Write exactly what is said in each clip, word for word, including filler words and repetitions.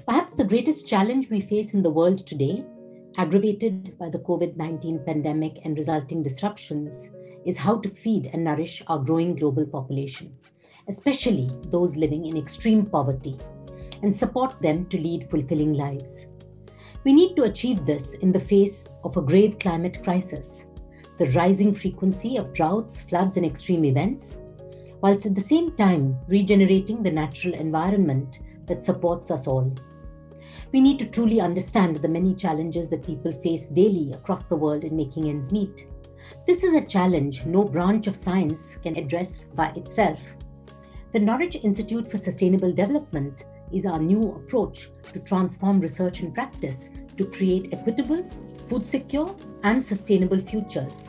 Perhaps the greatest challenge we face in the world today, aggravated by the COVID nineteen pandemic and resulting disruptions, is how to feed and nourish our growing global population, especially those living in extreme poverty, and support them to lead fulfilling lives. We need to achieve this in the face of a grave climate crisis, the rising frequency of droughts, floods, and extreme events, whilst at the same time regenerating the natural environment that supports us all. We need to truly understand the many challenges that people face daily across the world in making ends meet. This is a challenge no branch of science can address by itself. The Norwich Institute for Sustainable Development is our new approach to transform research and practice to create equitable, food secure, and sustainable futures.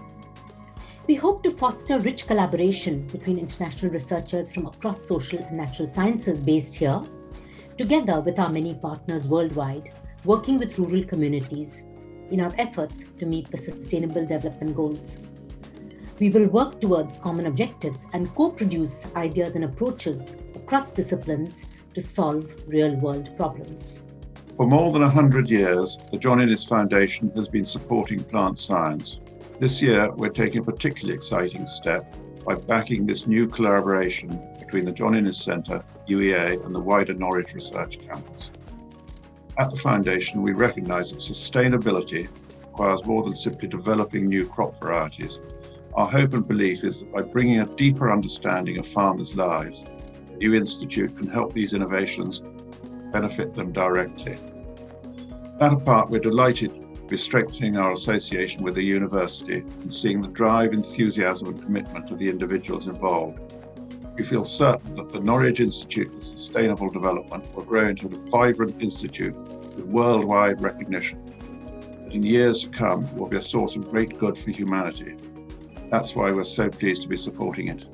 We hope to foster rich collaboration between international researchers from across social and natural sciences based here, together with our many partners worldwide, working with rural communities in our efforts to meet the Sustainable Development Goals. We will work towards common objectives and co-produce ideas and approaches across disciplines to solve real-world problems. For more than one hundred years, the John Innes Foundation has been supporting plant science. This year, we're taking a particularly exciting step by backing this new collaboration between the John Innes Centre, U E A, and the wider Norwich Research Campus. At the Foundation, we recognise that sustainability requires more than simply developing new crop varieties. Our hope and belief is that by bringing a deeper understanding of farmers' lives, the new Institute can help these innovations benefit them directly. That apart, we're delighted to be strengthening our association with the university and seeing the drive, enthusiasm and commitment of the individuals involved. We feel certain that the Norwich Institute for Sustainable Development will grow into a vibrant institute with worldwide recognition, that in years to come will be a source of great good for humanity. That's why we're so pleased to be supporting it.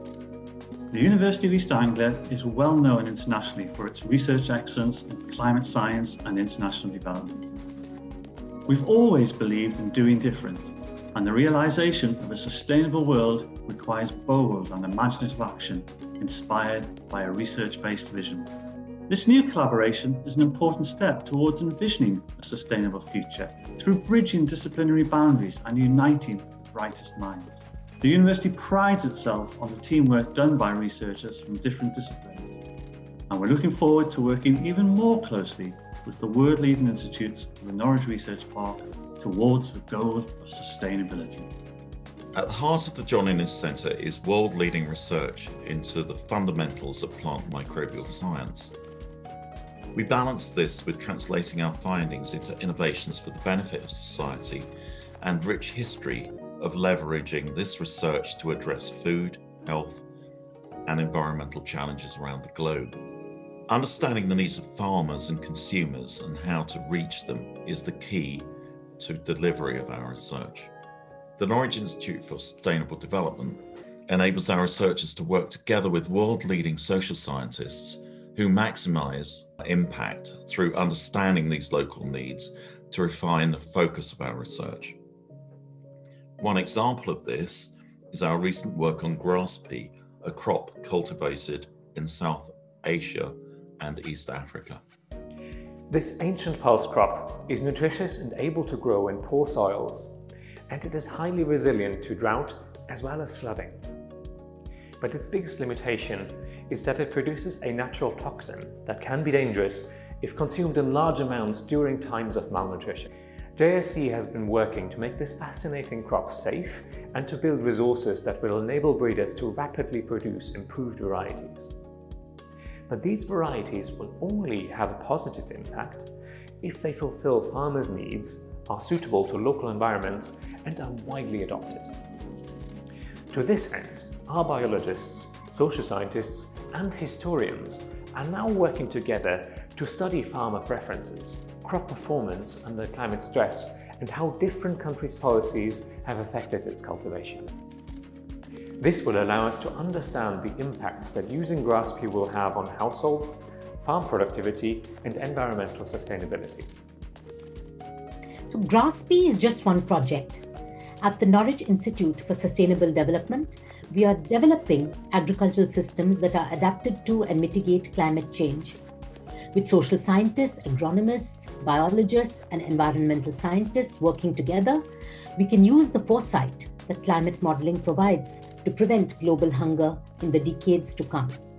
The University of East Anglia is well known internationally for its research excellence in climate science and international development. We've always believed in doing different, and the realisation of a sustainable world requires bold and imaginative action inspired by a research-based vision. This new collaboration is an important step towards envisioning a sustainable future through bridging disciplinary boundaries and uniting the brightest minds. The university prides itself on the teamwork done by researchers from different disciplines, and we're looking forward to working even more closely with the world-leading institutes of the Norwich Research Park towards the goal of sustainability. At the heart of the John Innes Centre is world-leading research into the fundamentals of plant microbial science. We balance this with translating our findings into innovations for the benefit of society and rich history of leveraging this research to address food, health, and environmental challenges around the globe. Understanding the needs of farmers and consumers and how to reach them is the key to delivery of our research. The Norwich Institute for Sustainable Development enables our researchers to work together with world-leading social scientists who maximise impact through understanding these local needs to refine the focus of our research. One example of this is our recent work on grass pea, a crop cultivated in South Asia and East Africa. This ancient pulse crop is nutritious and able to grow in poor soils, and it is highly resilient to drought as well as flooding. But its biggest limitation is that it produces a natural toxin that can be dangerous if consumed in large amounts during times of malnutrition. J S C has been working to make this fascinating crop safe and to build resources that will enable breeders to rapidly produce improved varieties. But these varieties will only have a positive impact if they fulfill farmers' needs, are suitable to local environments, and are widely adopted. To this end, our biologists, social scientists, and historians are now working together to study farmer preferences, crop performance under climate stress, and how different countries' policies have affected its cultivation. This will allow us to understand the impacts that using grass pea will have on households, farm productivity, and environmental sustainability. So grass pea is just one project. At the Norwich Institute for Sustainable Development, we are developing agricultural systems that are adapted to and mitigate climate change. With social scientists, agronomists, biologists, and environmental scientists working together, we can use the foresight that climate modeling provides to prevent global hunger in the decades to come.